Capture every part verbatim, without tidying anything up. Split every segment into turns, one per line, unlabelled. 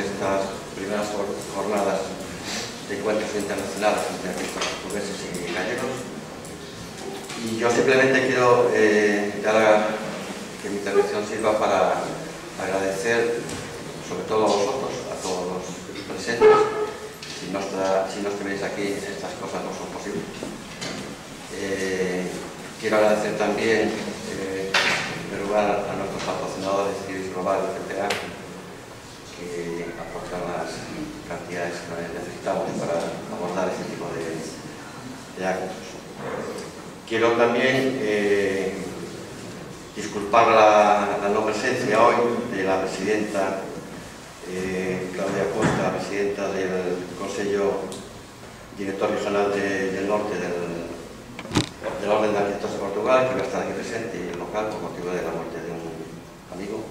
estas primeras jornadas de encuentros internacionales entre artistas portugueses y gallegos. Y yo simplemente quiero eh, ya que mi intervención sirva para agradecer, sobre todo a vosotros, a todos los presentes. Si no, está, si no estuvierais aquí, estas cosas no son posibles. Eh, quiero agradecer también, eh, en primer lugar, a nuestros patrocinadores, Iris Global y C P A, que aportan las cantidades que necesitamos para abordar este tipo de, de actos. Quiero también eh, disculpar la, la no presencia hoy de la presidenta eh, Claudia Costa, la presidenta del Consejo Director Regional de, del Norte del, del Orden de Arquitectos de Portugal, que va a estar aquí presente y local por motivo de la muerte de un amigo.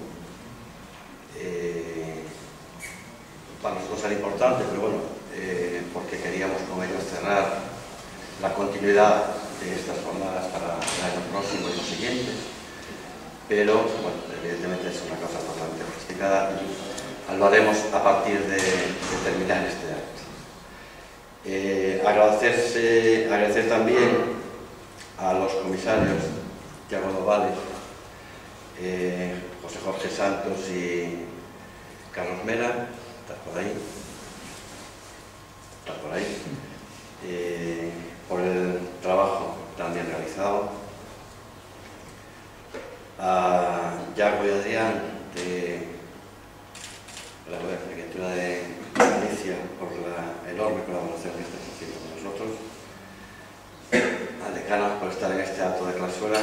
Eh, para nosotros era importante, pero bueno, eh, porque queríamos con ellos cerrar la continuidad de estas jornadas para el año próximo y los siguientes, pero bueno, evidentemente es una cosa totalmente justificada y lo haremos a partir de, de terminar este acto. Eh, agradecerse, agradecer también a los comisarios Thiago Novales, eh, José Jorge Santos y Carlos Mera. ¿Estás por ahí? ¿Estás por ahí? Eh, por el trabajo también realizado. A Yago y Adrián de la Arquitectura de Galicia por la enorme colaboración que estáis haciendo con nosotros. Al decano por estar en este acto de clausura.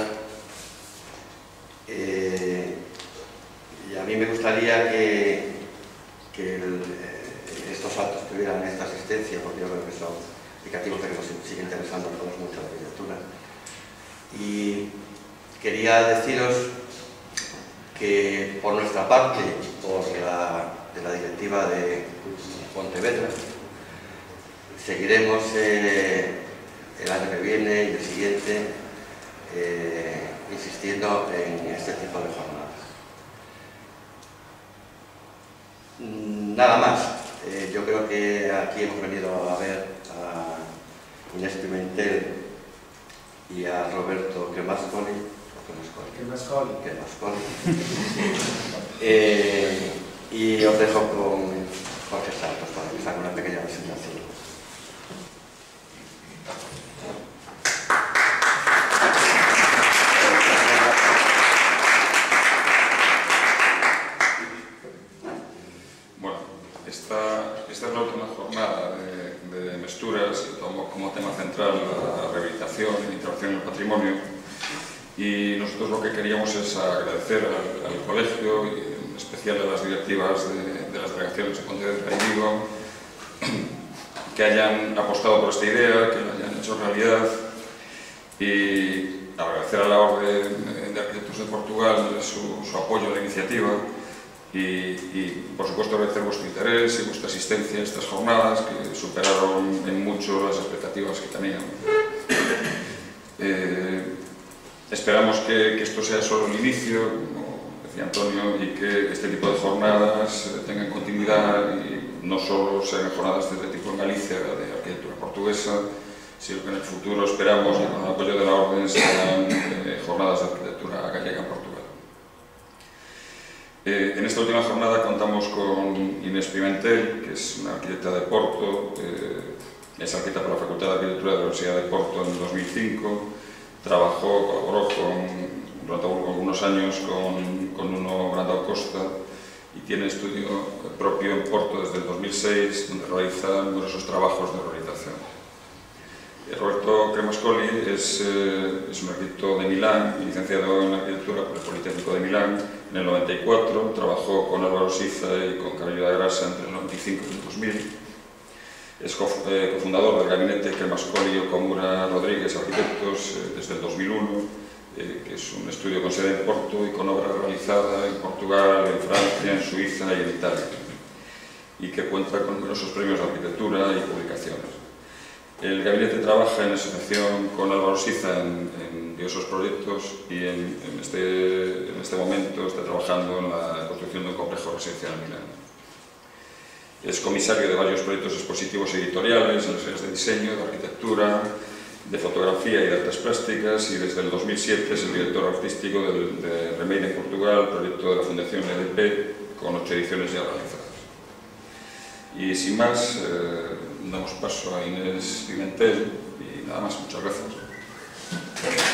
Eh, y a mí me gustaría que, que el, estos actos tuvieran esta asistencia, porque yo creo que son indicativos de que nos sigue interesando a todos mucho la arquitectura. Y quería deciros que por nuestra parte, por la, de la directiva de Pontevedra, seguiremos eh, el año que viene y el siguiente eh, insistiendo en este tipo de jornadas. Nada más. Eh, yo creo que aquí hemos venido a ver a Inés Pimentel y a Roberto Cremascoli, Cremascoli, Cremascoli. eh, y os dejo con Jorge Santos para empezar con una pequeña presentación.
Bueno, esta, esta es la última jornada de, de Mesturas, que tomó como tema central la rehabilitación y la intervención en el patrimonio. Y nosotros lo que queríamos es agradecer al, al colegio, y en especial a las directivas de, de las delegaciones de Pontevedra y Vigo, que hayan apostado por esta idea, que la hayan hecho realidad, y agradecer a la Orden de Arquitectos de Portugal su, su apoyo a la iniciativa y, y, por supuesto, agradecer vuestro interés y vuestra asistencia a estas jornadas, que superaron en mucho las expectativas que teníamos. Eh, Esperamos que, que esto sea solo el inicio, como decía Antonio, y que este tipo de jornadas tengan continuidad y no solo sean jornadas de este tipo en Galicia, de arquitectura portuguesa, sino que en el futuro esperamos, y con el apoyo de la Orden, sean eh, jornadas de arquitectura gallega en Portugal. Eh, en esta última jornada contamos con Inés Pimentel, que es una arquitecta de Porto, eh, es arquitecta por la Facultad de Arquitectura de la Universidad de Porto en dos mil cinco. Trabajó, colaboró con, durante algunos años con, con Nuno Brandao Costa y tiene estudio propio en Porto desde el dos mil seis, donde realiza numerosos trabajos de rehabilitación. Roberto Cremascoli es, eh, es un arquitecto de Milán, licenciado en arquitectura por el Politécnico de Milán en el noventa y cuatro, trabajó con Álvaro Siza y con Carolina de Grasa entre el noventa y cinco y el dos mil. Es cofundador del gabinete Cremascoli Okamura Rodríguez Arquitectos eh, desde el dos mil uno, eh, que es un estudio con sede en Porto y con obra realizada en Portugal, en Francia, en Suiza y en Italia, y que cuenta con numerosos premios de arquitectura y publicaciones. El gabinete trabaja en asociación con Álvaro Siza en, en diversos proyectos y en, en, este, en este momento está trabajando en la construcción de un complejo residencial en Milán. Es comisario de varios proyectos expositivos editoriales en las áreas de diseño, de arquitectura, de fotografía y de artes plásticas, y desde el dos mil siete es el director artístico del, de Remade en Portugal, proyecto de la Fundación E D P, con ocho ediciones ya realizadas. Y sin más, eh, damos paso a Inés Pimentel y nada más. Muchas gracias.